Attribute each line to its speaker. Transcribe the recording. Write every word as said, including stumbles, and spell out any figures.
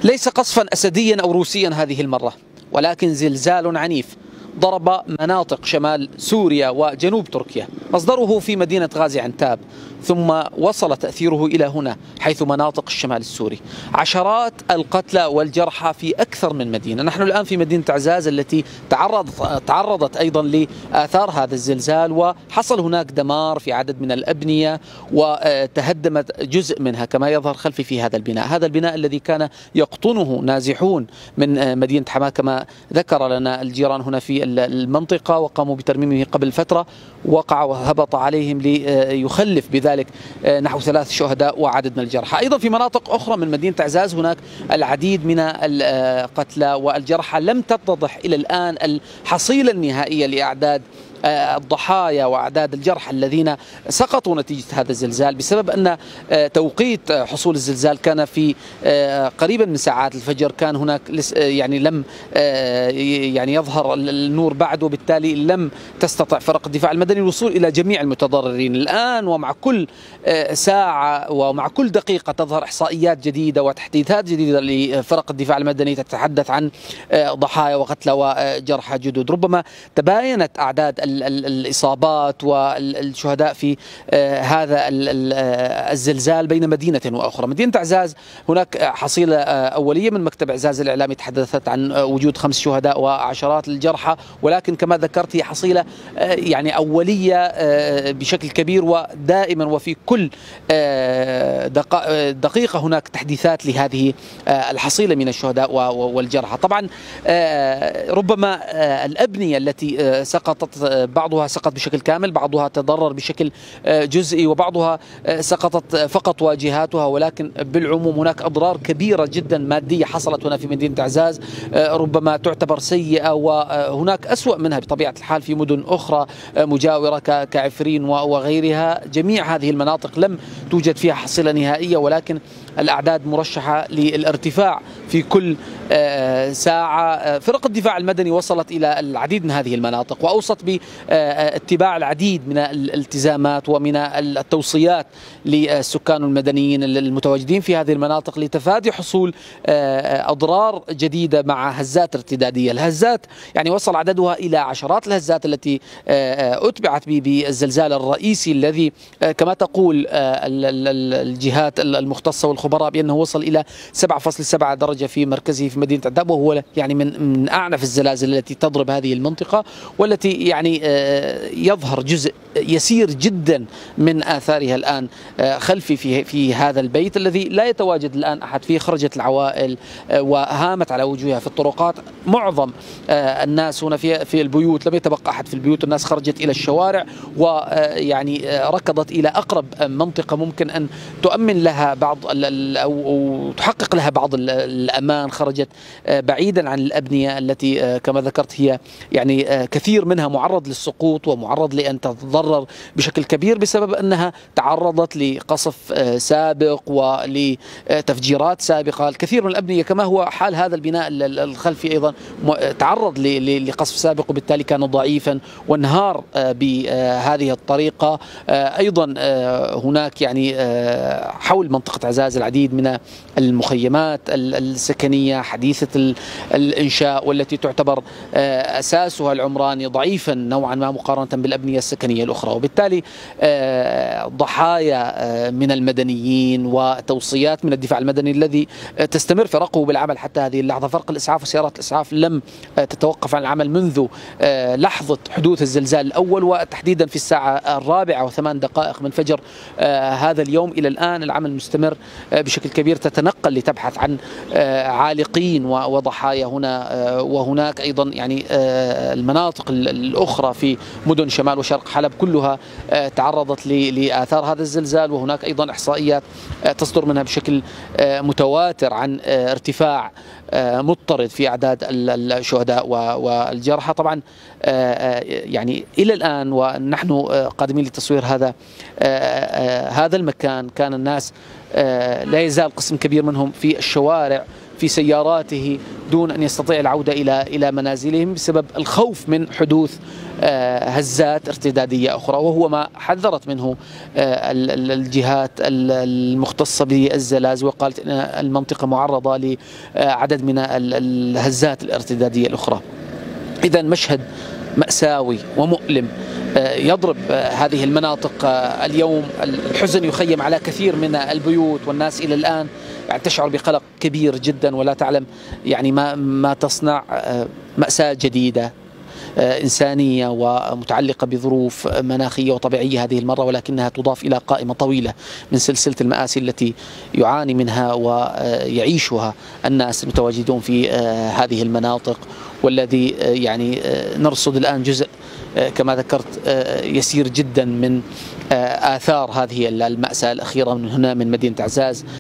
Speaker 1: ليس قصفا أسديا أو روسيا هذه المرة، ولكن زلزال عنيف ضرب مناطق شمال سوريا وجنوب تركيا، مصدره في مدينة غازي عنتاب، ثم وصل تأثيره إلى هنا حيث مناطق الشمال السوري. عشرات القتلى والجرحى في أكثر من مدينة. نحن الآن في مدينة عزاز التي تعرضت تعرضت أيضا لآثار هذا الزلزال، وحصل هناك دمار في عدد من الأبنية وتهدمت جزء منها كما يظهر خلفي في هذا البناء. هذا البناء الذي كان يقطنه نازحون من مدينة حماة كما ذكر لنا الجيران هنا في المنطقة، وقاموا بترميمه قبل فترة، وقع وهبط عليهم ليخلف بذلك نحو ثلاث شهداء وعدد من الجرحى. أيضا في مناطق أخرى من مدينة عزاز هناك العديد من القتلى والجرحى. لم تتضح إلى الآن الحصيلة النهائية لأعداد الضحايا وأعداد الجرحى الذين سقطوا نتيجة هذا الزلزال، بسبب أن توقيت حصول الزلزال كان في قريبا من ساعات الفجر. كان هناك يعني لم يعني يظهر النور بعد، وبالتالي لم تستطع فرق الدفاع المدني الوصول إلى جميع المتضررين. الآن ومع كل ساعة ومع كل دقيقة تظهر إحصائيات جديدة وتحديثات جديدة لفرق الدفاع المدني تتحدث عن ضحايا وقتلى وجرحى جدد. ربما تباينت أعداد الإصابات والشهداء في هذا الزلزال بين مدينة وأخرى. مدينة عزاز هناك حصيلة أولية من مكتب عزاز الإعلامي تحدثت عن وجود خمس شهداء وعشرات الجرحى، ولكن كما ذكرت هي حصيلة يعني أولية بشكل كبير، ودائما وفي كل دقيقة هناك تحديثات لهذه الحصيلة من الشهداء والجرحى. طبعا ربما الأبنية التي سقطت بعضها سقط بشكل كامل، بعضها تضرر بشكل جزئي، وبعضها سقطت فقط واجهاتها، ولكن بالعموم هناك أضرار كبيرة جدا مادية حصلت هنا في مدينة عزاز ربما تعتبر سيئة، وهناك أسوأ منها بطبيعة الحال في مدن أخرى مجاورة كعفرين وغيرها. جميع هذه المناطق لم توجد فيها حصيلة نهائية، ولكن الأعداد مرشحة للارتفاع في كل ساعة. فرق الدفاع المدني وصلت إلى العديد من هذه المناطق، وأوصت باتباع العديد من الالتزامات ومن التوصيات للسكان المدنيين المتواجدين في هذه المناطق لتفادي حصول أضرار جديدة مع هزات ارتدادية. الهزات يعني وصل عددها إلى عشرات الهزات التي أتبعت بالزلزال الرئيسي الذي كما تقول الجهات المختصة والخبراء بأنه وصل إلى سبعة فاصلة سبعة درجة في مركزه في مدينة عداب، وهو يعني من من أعنف الزلازل التي تضرب هذه المنطقة، والتي يعني يظهر جزء يسير جدا من آثارها الآن خلفي في في هذا البيت الذي لا يتواجد الآن أحد فيه. خرجت العوائل وهامت على وجوهها في الطرقات. معظم الناس هنا في في البيوت، لم يتبقى أحد في البيوت، الناس خرجت إلى الشوارع ويعني ركضت إلى أقرب منطقة ممكن أن تؤمن لها بعض أو تحقق لها بعض الأمان. خرجت بعيدا عن الأبنية التي كما ذكرت هي يعني كثير منها معرض للسقوط ومعرض لأن تتضرر بشكل كبير بسبب أنها تعرضت لقصف سابق ولتفجيرات سابقة. الكثير من الأبنية كما هو حال هذا البناء الخلفي أيضا تعرض لقصف سابق، وبالتالي كان ضعيفا وانهار بهذه الطريقة. أيضا هناك يعني حول منطقة عزاز العديد من المخيمات السكنية حديثة الإنشاء، والتي تعتبر أساسها العمراني ضعيفا نوعا ما مقارنة بالأبنية السكنية الأخرى، وبالتالي ضحايا من المدنيين وتوصيات من الدفاع المدني الذي تستمر فرقه بالعمل حتى هذه اللحظة. فرق الإسعاف وسيارات الإسعاف لم تتوقف عن العمل منذ لحظة حدوث الزلزال الأول، وتحديدا في الساعة الرابعة وثمان دقائق من فجر هذا اليوم إلى الآن العمل مستمر بشكل كبير. تتنقل لتبحث عن عالقين وضحايا هنا وهناك. أيضا يعني المناطق الأخرى في مدن شمال وشرق حلب كلها تعرضت لآثار هذا الزلزال، وهناك أيضا إحصائيات تصدر منها بشكل متواتر عن ارتفاع مضطرد في أعداد الشهداء والجرحى. طبعا يعني إلى الآن ونحن قادمين لتصوير هذا هذا المكان كان الناس لا يزال قسم كبير منهم في الشوارع في سياراته دون أن يستطيع العودة إلى إلى منازلهم بسبب الخوف من حدوث هزات ارتدادية أخرى، وهو ما حذرت منه الجهات المختصة بالزلازل، وقالت أن المنطقة معرضة لعدد من الهزات الارتدادية الأخرى. إذا مشهد مأساوي ومؤلم يضرب هذه المناطق اليوم. الحزن يخيم على كثير من البيوت، والناس إلى الآن يعني تشعر بقلق كبير جدا، ولا تعلم يعني ما ما تصنع. مأساة جديدة إنسانية ومتعلقة بظروف مناخية وطبيعية هذه المرة، ولكنها تضاف إلى قائمة طويلة من سلسلة المآسي التي يعاني منها ويعيشها الناس المتواجدون في هذه المناطق، والذي يعني نرصد الآن جزء كما ذكرت يسير جدا من آثار هذه المأساة الأخيرة من هنا من مدينة عزاز.